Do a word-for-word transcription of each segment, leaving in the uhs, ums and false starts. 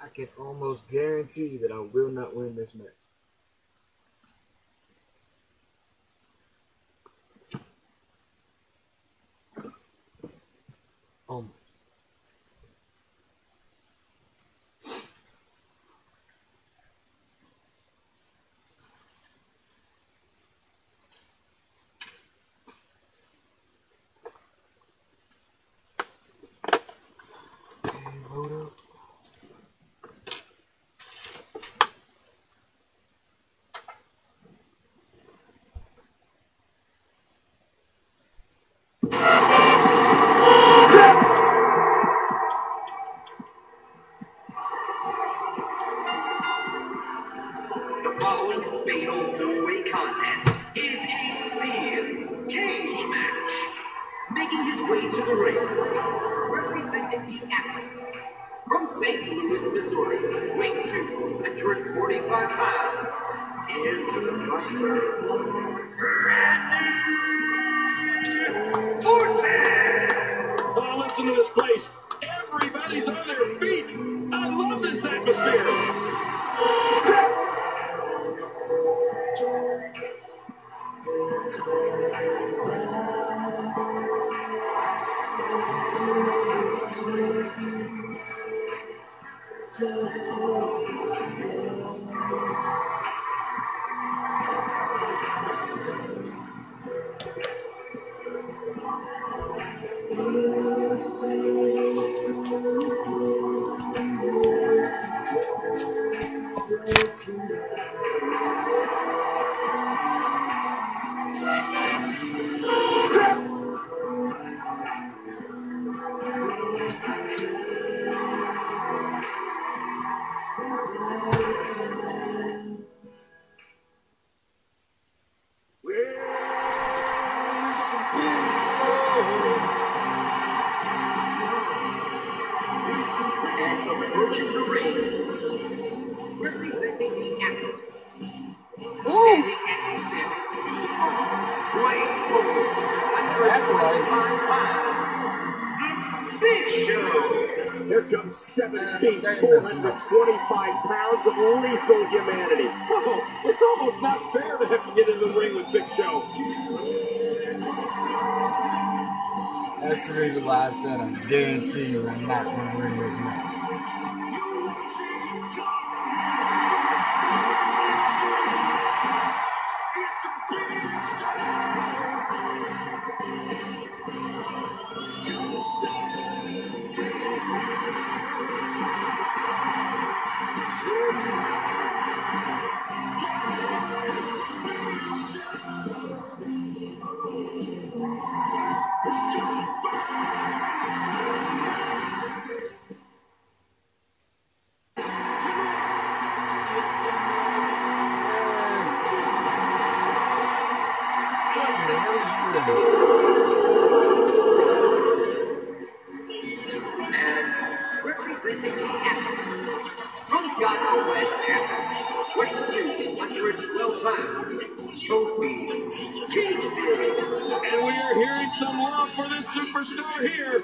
I can almost guarantee that I will not win this match. Almost. Okay, load up. Following fatal four-way contest is a steel cage match. Making his way to the ring, representing the athletes from Saint Louis, Missouri, weight two hundred forty-five pounds, is Buster Orton. Oh, listen to this place. Everybody's on their feet. I love this atmosphere. Approaching the ring, representing the athletes. Ooh! Standing at seven feet tall, weighing over one hundred twenty-five pounds, Big Show. Here comes seven feet, four hundred twenty-five pounds of lethal humanity. Oh, it's almost not fair to have to get into the ring with Big Show. That's the reason why I said I guarantee you I'm not going to win this match. And representing the athletes from Ghana, West Africa, weighing two hundred twelve pounds, Kofi Kingston. And we are hearing some love for this superstar here.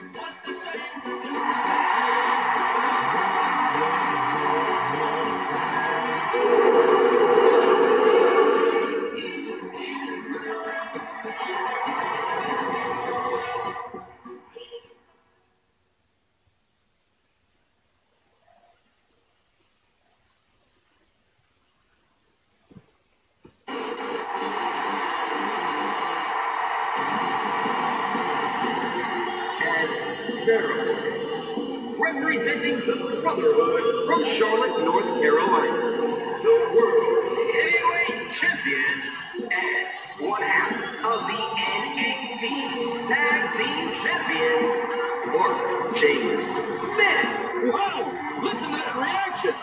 Representing the Brotherhood from Charlotte, North Carolina, the World Heavyweight Champion and one half of the N X T Tag Team Champions, Mark James Smith. Wow, listen to that reaction.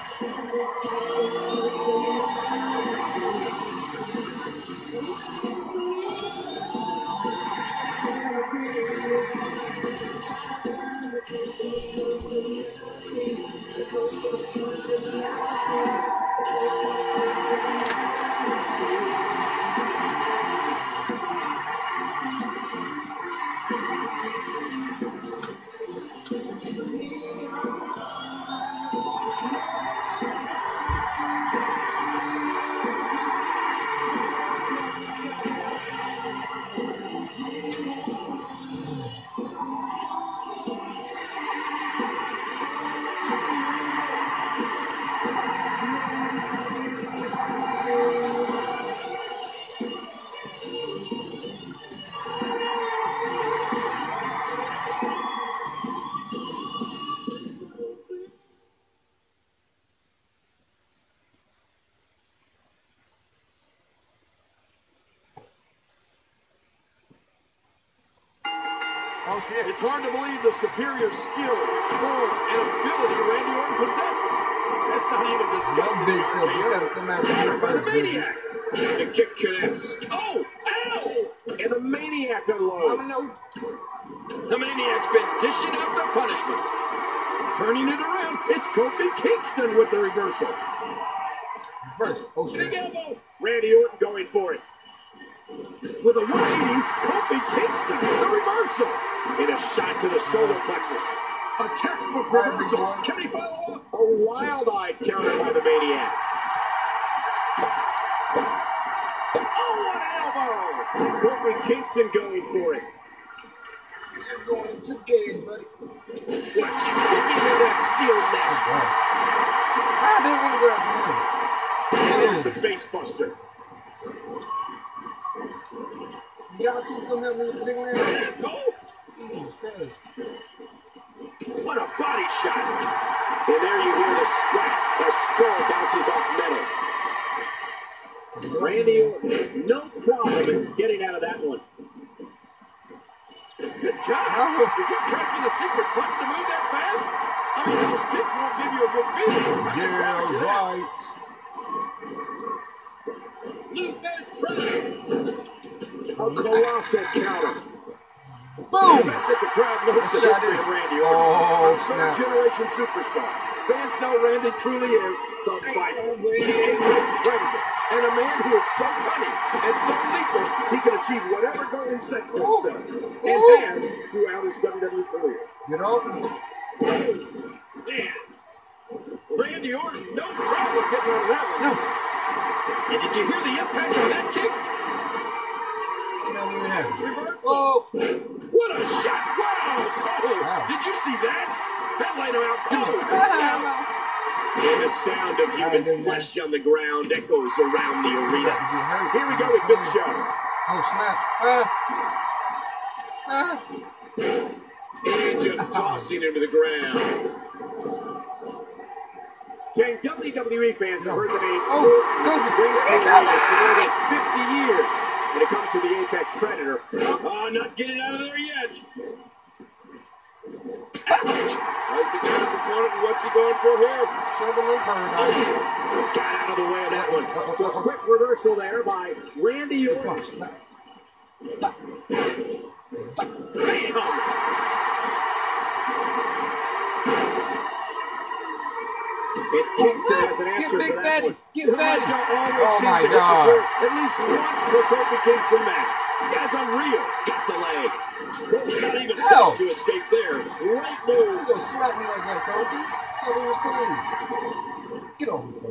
Oh, shit. It's hard to believe the superior skill, form, and ability Randy Orton possesses. That's not even discussed. No big show. Just had to come out here By the first, baby. Maniac. The kick connects. Oh, ow! And the Maniac unloads. The Maniac's been dishing out the punishment. Turning it around, it's Kofi Kingston with the reversal. First. Oh, shit. Big elbow. Randy Orton going for it. With a one eighty, Kofi Kingston, the reversal. And a shot to the solar plexus. A textbook reversal. Can he follow up? A wild-eyed counter by the Maniac. Oh, what an elbow! Kofi Kingston going for it. You're going to game, buddy. Watch his looking at that steel mesh. I didn't want to grab him. And there's the face buster. Y'all two come here with a big man. And go. Jesus Christ. What a body shot. And there you hear the splat as skull bounces off metal. Randy Orton, no problem in getting out of that one. Good job. Is he pressing a secret button to move that fast? I mean, those kicks won't give you a good feeling. Yeah, right. Luther's press. A colossal counter. Boom! I think the crowd knows the Shot history is- of Randy Oh, Orton. A snap. third-generation superstar. Fans know Randy truly is the fighter, the apex predator, and a man who is so cunning and so lethal he can achieve whatever goal he sets for himself, and Ooh. has throughout his W W E career. Get off. Man, Randy Orton, no problem getting out of that one. No. And did you hear the impact of that kick? You don't even have it. Reversal. Oh. What a shot! Wow! Oh, Wow. did you see that? That laid him out cold. Ah. And the sound of human didn't flesh on the ground echoes around the arena. You hurt. Here we go with Big Show. Oh, snap. Ah. Ah. And just tossing him to the ground. Gang, W W E fans have heard the name Oh, Orton go. rings through the ring for more than fifty years. When it comes to the Apex Predator. Oh, not getting out of there yet. Ouch! How's he got his opponent and what's he going for here? Shovel and paradise. Got out of the way of that one. A quick reversal there by Randy Orton. Bam! And Kingston has an Get answer Big for that Fatty. one. Get The Fatty. Mojo always Oh, seems my to hit the God. dirt at least once per Kofi Kingston match. This guy's unreal. Got the leg. Kofi's not even Ow. close to escape there. Right You move. gonna slap me like that, Kobe? Thought it was clean. Get over here.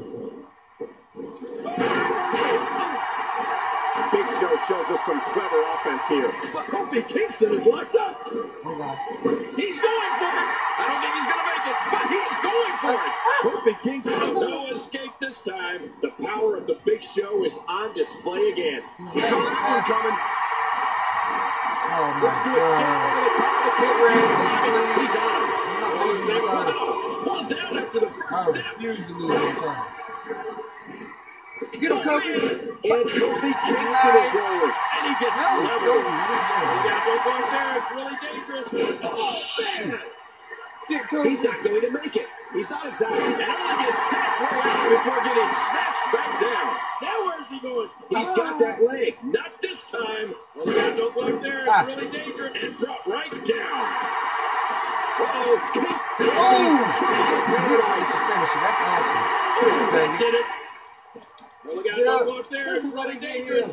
Big Show shows us some clever offense here. But Kofi Kingston is locked up. Hold on. He's going for it. I don't think he's going to make it, but he's going for it. Kofi Kingston, no escape this time. The power of the Big Show is on display again. He saw that one coming. Oh, my Looks to escape God. over the top of the Get cage. ready. He's on. You're not Oh, losing your time. pulled down after the first I step. refuse to lose my time. Get him, Kobe. And Kofi Kingston is rolling. And he gets No, leveled. Kobe, You what are gotta go back there. It's really dangerous. Oh, man. you doing? Get Kobe. He's not going to make it. He's not exactly. And only gets halfway out before getting snatched back down. Now where's he going? He's got that leg. Not this time. Oh, yeah, don't go up there. It's Ah. really dangerous. And brought right down. Uh-oh. Kick. Oh! Triangle paradise. Finish it. That's awesome. That Baby. did it. Well, look out, Yeah. don't go up there. It's really dangerous.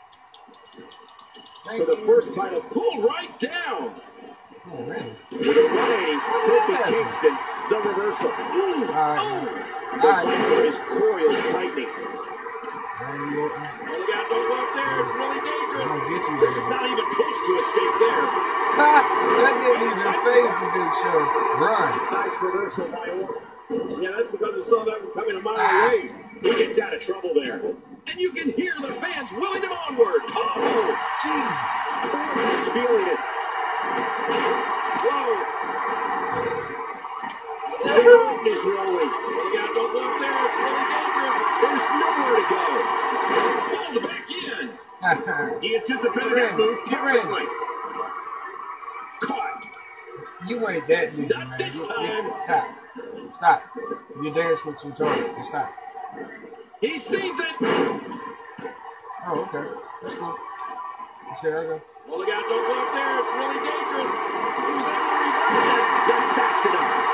Thank For the you. first title, pulled right down. Oh, really? With a one eighty, Kofi Kingston, the reversal. Ooh. All right. Oh. All right. The fighter is coils tightening. Randy Orton. Well, look out, don't go up there. It's really dangerous. I'm gonna get you, This is baby. not even close to escape there. Ha! That didn't even phase the Big Show. Run. Nice reversal by Orton. Yeah, that's because he saw that one coming a mile Ah. away. He gets out of trouble there. And you can hear the fans willing him onward. Oh! Jesus. He's feeling it. Whoa! Orton is rolling. Look out, don't go up there. It's really dangerous. There's nowhere to go. Pulled back in. He anticipated that move Get ready. perfectly. Caught. You ain't that easy, Not man. this You, time. you, stop. Stop. Your dance looks retarded. Just stop. He sees it. Oh, okay. That's cool. Here I go. Well, look out, don't go up there. It's really dangerous. He was able to reverse it. Not fast enough.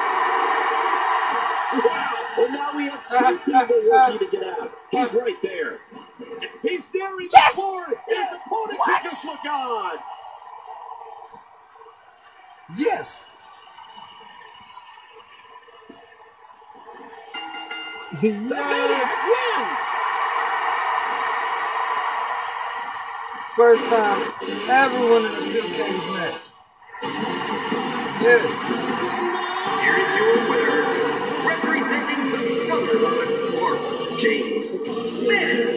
Wow. Well, now we have two people working to get out. He's right there. He's nearing Yes! the board. His opponent What? can just look on. Yes. The Maniac wins. First time ever winning a steel cage match. Yes. Here is your winner, representing the Brotherhood, Mark James Smith.